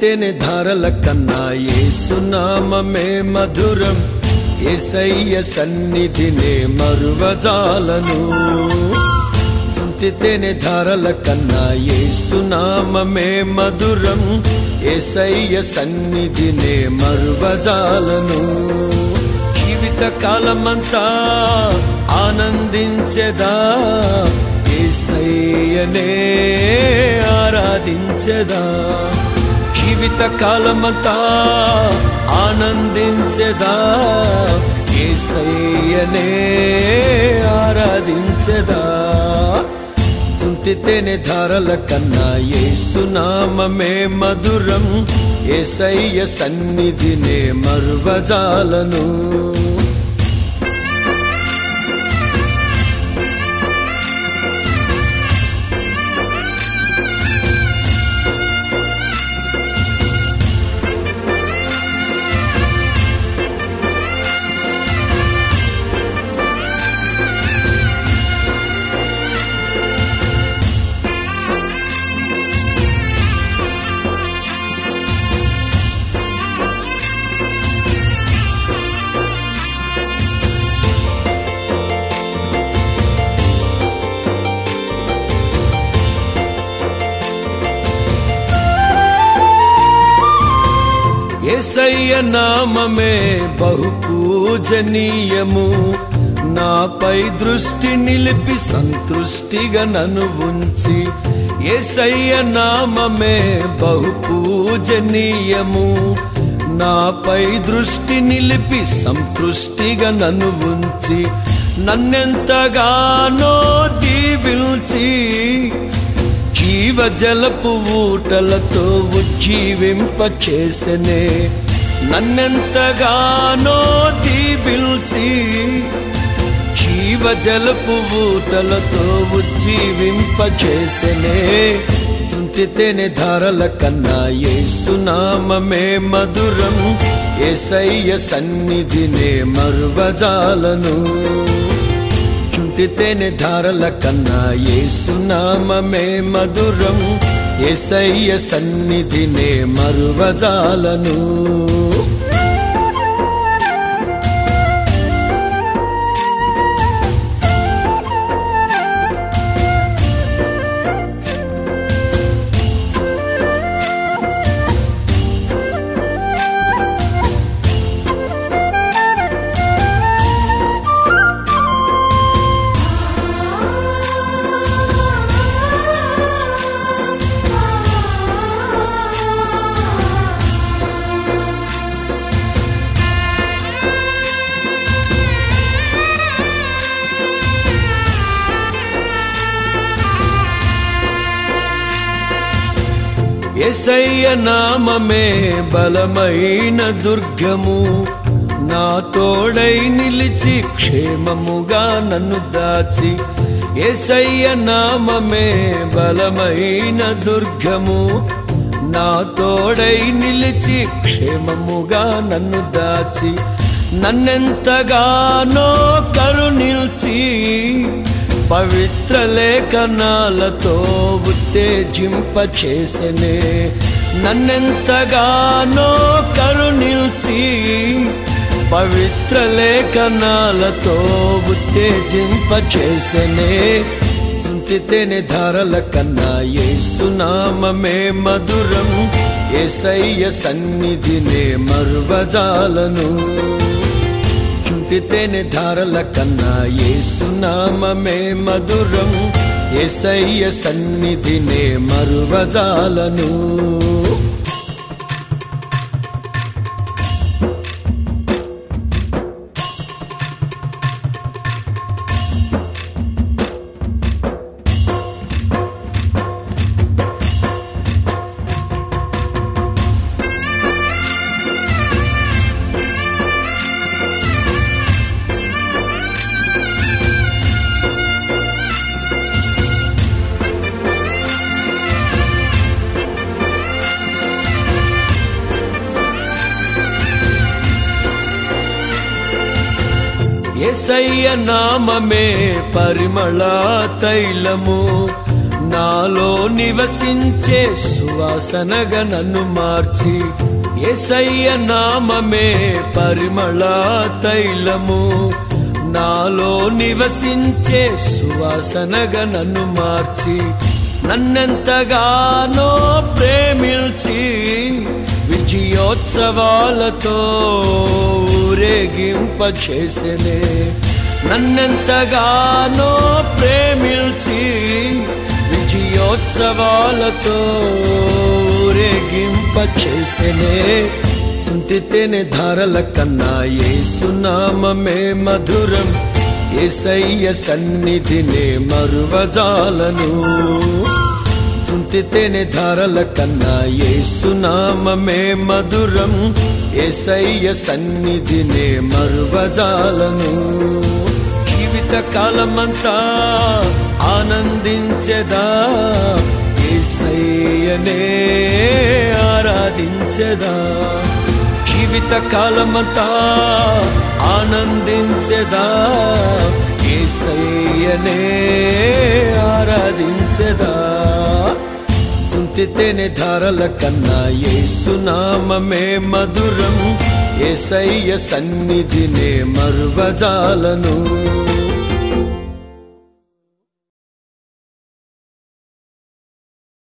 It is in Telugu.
తేనె ధారల కన్నా యేసు నామమే మధురం, యేసయ్య సన్నిధినే మరువజాలను. తేనె ధారల కన్నా యేసు నామమే మధురం, యేసయ్య సన్నిధినే మరువజాలను. జీవిత కాలమంతా ఆనందించెదా, యేసయ్యనే ఆరాధించెదా. జీవిత కాలమంతా ఆనందించెదా, యేసయ్యనే ఆరాధించెదా. తేనె ధారల కన్నా యేసు నామమే మధురం, యేసయ్య సన్నిధినే మరువజాలను. యేసయ్య నామమే బహు పూజనీయము, నాపై దృష్టి నిలిపి సంతృష్టిగా నన్ను ఉంచి. యేసయ్య నామమే బహు పూజనీయము, నాపై దృష్టి నిలిపి సంతృష్టిగా నన్ను ఉంచి. నన్నెంతగానో దీవించి జీవజలపు ఊటలతో ఉజ్జీవింపచేసెనే. నన్నెంతగానో దీవించి జీవజలపు ఊటలతో ఉజ్జీవింపచేసెనే. తేనె ధారల కన్నా యేసు నామమే మధురం, యేసయ్య సన్నిధినే మరువజాలను. తేనె ధారల కన్నా యేసు నామమే మధురం, యేసయ్య సన్నిధినే మరువజాలను. యేసయ్య నామమే బలమైన దుర్గము, నా తోడై నిలిచి క్షేమముగా నన్ను దాచి. యేసయ్య నామమే బలమైన దుర్గము, నా తోడై నిలిచి క్షేమముగా నన్ను దాచి. నన్నెంతగానో కరుణించి పవిత్ర లేఖనాలతో ఉత్తేజింపచేసెనే. నన్నెంతగానో కరుణించి పవిత్ర లేఖనాలతో ఉత్తేజింపచేసెనే. తేనె ధారల కన్నా యేసు నామమే మధురం, యేసయ్య సన్నిధినే మరువజాలను. తేనె ధారల కన్నా యేసు నామమే మధురం, యేసయ్య సన్నిధినే మరువజాలను. యేసయ్య నామమే పరిమళ తైలము, నాలో నివసించే సువాసనగా నన్ను మార్చి యేసయ్య నామమే పరిమళ తైలము. నాలో నివసించే సువాసనగా నన్ను మార్చి నన్నెంతగానో ప్రేమించి విజయోత్సవాలతో ఊరేగింపచేసెనే. నన్నెంతగానో ప్రేమించి విజయోత్సవాలతో ఊరేగింపచేసెనే. చుంటితేనే ధారల కన్నా యేసు నామమే మధురం. యేసయ్య సన్నిధినే మరువజాలను. చుంటితేనే ధారల కన్నా యేసు నామమే మధురం. యేసయ్య సన్నిధినే మరువజాలను. జీవిత కాలమంతా ఆనందించెదా, యేసయ్యనే ఆరాధించెదా. జీవిత కాలమంతా ఆనందించెదా, యేసయ్యనే ఆరాధించెదా. చుంటితేనే ధారల కన్నా యేసు నామమే మధురం. యేసయ్య సన్నిధినే మరువజాలను.